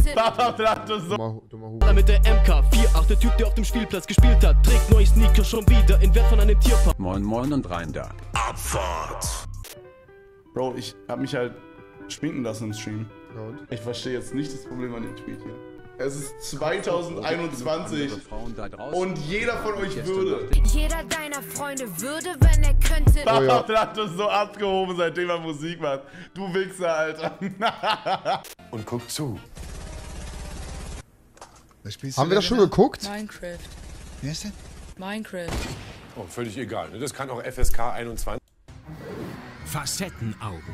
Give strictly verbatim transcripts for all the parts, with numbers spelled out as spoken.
könnte. Mit der M K vier acht, der Typ, der auf dem Spielplatz gespielt hat, trägt neue Sneaker schon wieder in Wert von einem Tierpark. Moin Moin und rein da. Abfahrt. Bro, ich hab mich halt schminken lassen im Stream. Und? Ich verstehe jetzt nicht das Problem an dem Tweet hier. Es ist zweitausendeinundzwanzig und jeder von euch würde. Jeder deiner Freunde würde, wenn er könnte. Oh ja. Das ist so abgehoben, seitdem er Musik macht. Du Wichser, Alter. Und guck zu. Haben wir das schon geguckt? Minecraft. Wer ist denn? Minecraft. Oh, völlig egal. Das kann auch F S K einundzwanzig. Facettenaugen.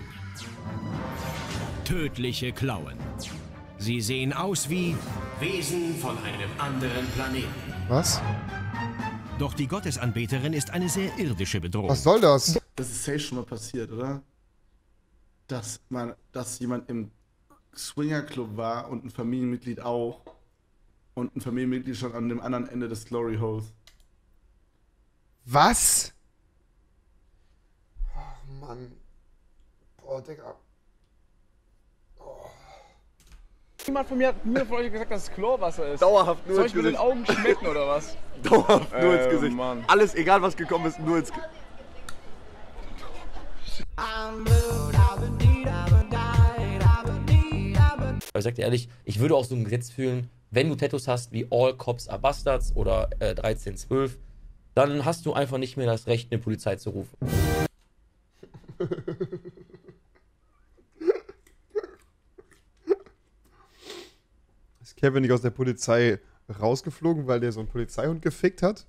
Tödliche Klauen. Sie sehen aus wie Wesen von einem anderen Planeten. Was? Doch die Gottesanbeterin ist eine sehr irdische Bedrohung. Was soll das? Das ist safe schon mal passiert, oder? Dass, man, dass jemand im Swingerclub war und ein Familienmitglied auch. Und ein Familienmitglied schon an dem anderen Ende des Glory Holes. Was? Oh Mann. Boah, Digga. Niemand von mir hat mir von euch gesagt, dass es Chlorwasser ist. Dauerhaft nur Soll ins ich mit den Gesicht. Augen schmecken oder was? Dauerhaft nur Äh, ins Gesicht. Mann. Alles, egal was gekommen ist, nur ins Gesicht. Aber ich sag dir ehrlich, ich würde auch so ein Gesetz fühlen, wenn du Tattoos hast wie All Cops are Bastards oder äh, dreizehn zwölf, dann hast du einfach nicht mehr das Recht, eine Polizei zu rufen. Ist Kevin nicht aus der Polizei rausgeflogen, weil der so einen Polizeihund gefickt hat?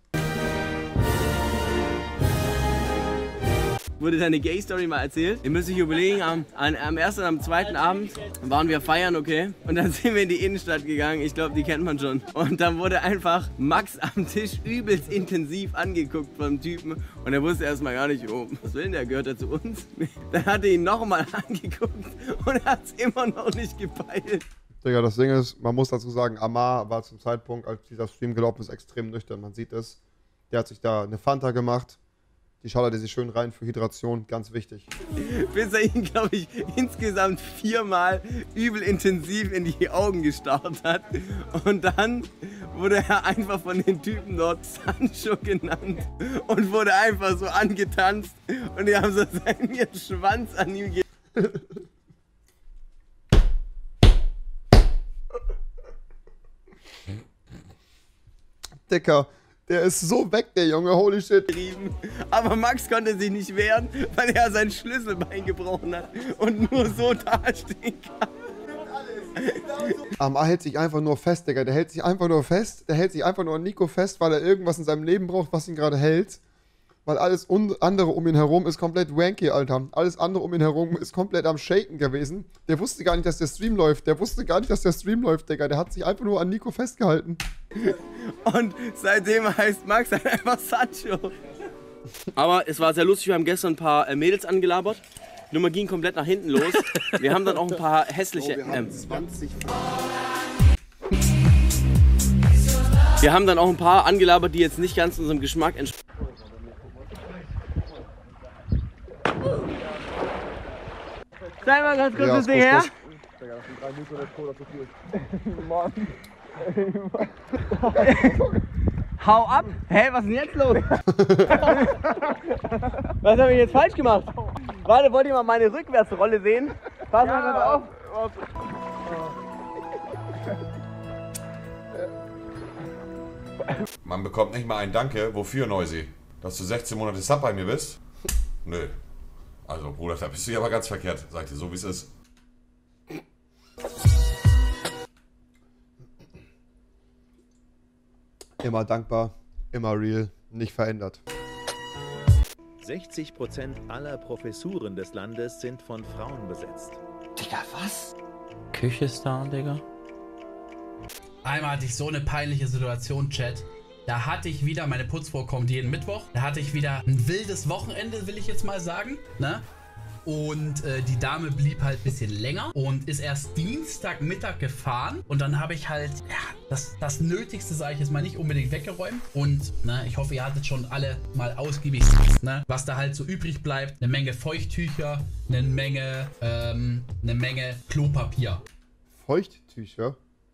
Wurde deine Gay-Story mal erzählt? Ihr müsst euch überlegen, am, am ersten und am zweiten Abend waren wir feiern, okay? Und dann sind wir in die Innenstadt gegangen, ich glaube, die kennt man schon. Und dann wurde einfach Max am Tisch übelst intensiv angeguckt vom Typen. Und er wusste erstmal gar nicht, oh, was will denn der, gehört er zu uns? Dann hat er ihn nochmal angeguckt und er hat es immer noch nicht gepeilt. Digga, das Ding ist, man muss dazu sagen, Amar war zum Zeitpunkt, als dieser Stream gelaufen ist, extrem nüchtern. Man sieht es. Der hat sich da eine Fanta gemacht. Die schallert er sich schön rein für Hydration, ganz wichtig. Bis er ihn, glaube ich, insgesamt viermal übel intensiv in die Augen gestarrt hat. Und dann wurde er einfach von den Typen dort Sancho genannt und wurde einfach so angetanzt. Und die haben so seinen Schwanz an ihm ge... Dicker, der ist so weg, der Junge, holy shit. Aber Max konnte sich nicht wehren, weil er sein Schlüsselbein gebrochen hat und nur so dastehen kann. Amar hält sich einfach nur fest, Digga. Der hält sich einfach nur fest. Der hält sich einfach nur an Nico fest, weil er irgendwas in seinem Leben braucht, was ihn gerade hält. Weil alles andere um ihn herum ist komplett wanky, Alter. Alles andere um ihn herum ist komplett am Shaken gewesen. Der wusste gar nicht, dass der Stream läuft. Der wusste gar nicht, dass der Stream läuft, Digga. Der hat sich einfach nur an Nico festgehalten. Und seitdem heißt Max halt einfach Sancho. Aber es war sehr lustig. Wir haben gestern ein paar äh, Mädels angelabert. Die Nummer ging komplett nach hinten los. Wir haben dann auch ein paar hässliche... Oh, wir, haben zwanzig wir haben dann auch ein paar angelabert, die jetzt nicht ganz unserem Geschmack entsprechen. Zeig mal ganz kurz ja, das Ding her. Hau ab! Hä, was ist denn jetzt los? Was habe ich jetzt falsch gemacht? Warte, wollt ihr mal meine Rückwärtsrolle sehen? Pass mal ganz auf. Man bekommt nicht mal ein Danke. Wofür, Noisy? Dass du sechzehn Monate Sub bei mir bist? Nö. Also, Bruder, da bist du ja aber ganz verkehrt. Sag dir so, wie es ist. Immer dankbar, immer real, nicht verändert. sechzig Prozent aller Professuren des Landes sind von Frauen besetzt. Digga, was? Küchestar, Digga? Einmal hatte ich so eine peinliche Situation, Chat. Da hatte ich wieder, meine Putzfrau kommt jeden Mittwoch. Da hatte ich wieder ein wildes Wochenende, will ich jetzt mal sagen. Ne? Und äh, die Dame blieb halt ein bisschen länger und ist erst Dienstagmittag gefahren. Und dann habe ich halt, ja, das, das Nötigste, sage ich jetzt mal, nicht unbedingt weggeräumt. Und ne, ich hoffe, ihr hattet schon alle mal ausgiebig, ne, was da halt so übrig bleibt. Eine Menge Feuchttücher, eine Menge, ähm, eine Menge Klopapier. Feuchttücher?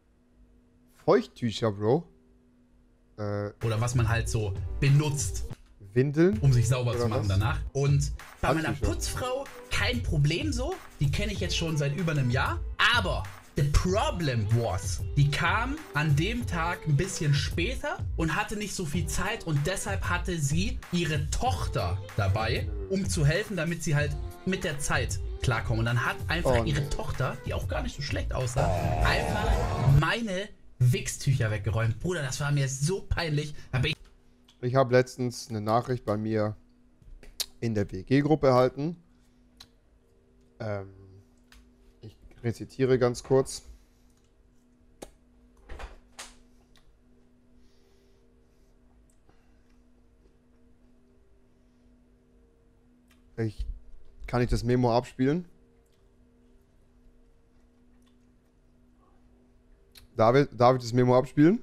Feuchttücher, Bro. Äh, Oder was man halt so benutzt. Windeln? Um sich sauber Oder zu machen was? danach. Und bei meiner Handtücher. Putzfrau kein Problem so. Die kenne ich jetzt schon seit über einem Jahr. Aber the problem was, die kam an dem Tag ein bisschen später und hatte nicht so viel Zeit. Und deshalb hatte sie ihre Tochter dabei, um zu helfen, damit sie halt mit der Zeit klarkommen. Und dann hat einfach Oh, nee. ihre Tochter, die auch gar nicht so schlecht aussah, einfach meine Wichstücher weggeräumt. Bruder, das war mir so peinlich. Aber ich Ich habe letztens eine Nachricht bei mir in der W G-Gruppe erhalten. Ähm, ich rezitiere ganz kurz. Ich, kann ich das Memo abspielen? David, darf ich das Memo abspielen?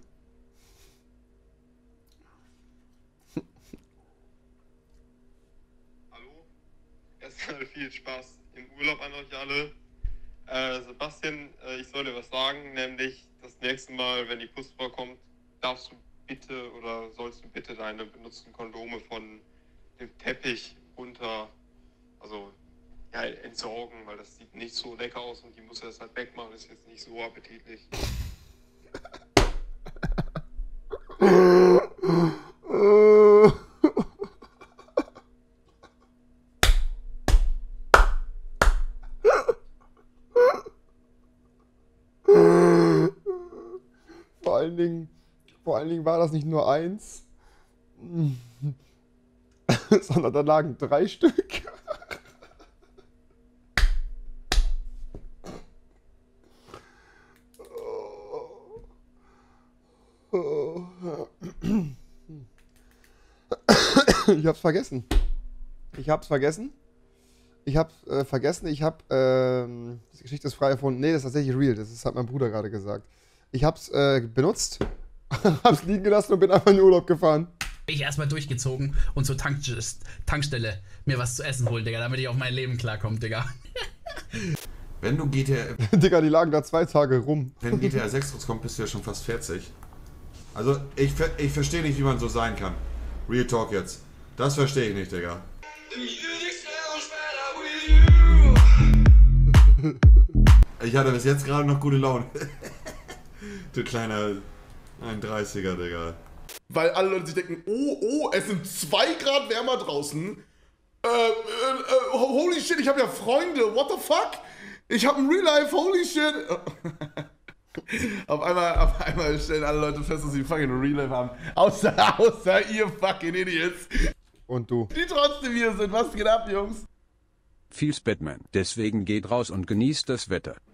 Erstmal viel Spaß im Urlaub an euch alle. Äh, Sebastian, äh, ich soll dir was sagen, nämlich das nächste Mal, wenn die Putzfrau kommt, darfst du bitte oder sollst du bitte deine benutzten Kondome von dem Teppich runter, also ja, entsorgen, weil das sieht nicht so lecker aus und die muss das halt wegmachen, ist jetzt nicht so appetitlich. Vor allen Dingen, vor allen Dingen war das nicht nur eins, sondern da lagen drei Stück. Ich hab's vergessen. Ich hab's vergessen. Ich hab's äh, vergessen. Ich hab, ähm, die Geschichte ist frei erfunden. Nee, das ist tatsächlich real. Das ist, hat mein Bruder gerade gesagt. Ich hab's äh, benutzt, hab's liegen gelassen und bin einfach in den Urlaub gefahren. ich erstmal durchgezogen und zur Tank Tankstelle mir was zu essen holen, Digga, damit ich auf mein Leben klarkomme, Digga. Wenn du G T A... Digga, die lagen da zwei Tage rum. Wenn G T A sechs rauskommt, bist du ja schon fast vierzig. Also, ich, ich verstehe nicht, wie man so sein kann. Real Talk jetzt. Das verstehe ich nicht, Digga. Ich hatte bis jetzt gerade noch gute Laune. Du kleiner einunddreißiger, Digga. Weil alle Leute sich denken, oh, oh, es sind zwei Grad wärmer draußen. Äh, äh, äh, holy shit, ich habe ja Freunde, what the fuck? Ich habe ein Real Life, holy shit. auf, einmal, auf einmal stellen alle Leute fest, dass sie fucking Real Life haben. Außer, außer ihr fucking Idiots. Und du. Die trotzdem hier sind. Was geht ab, Jungs? Viel's Batman. Deswegen geht raus und genießt das Wetter.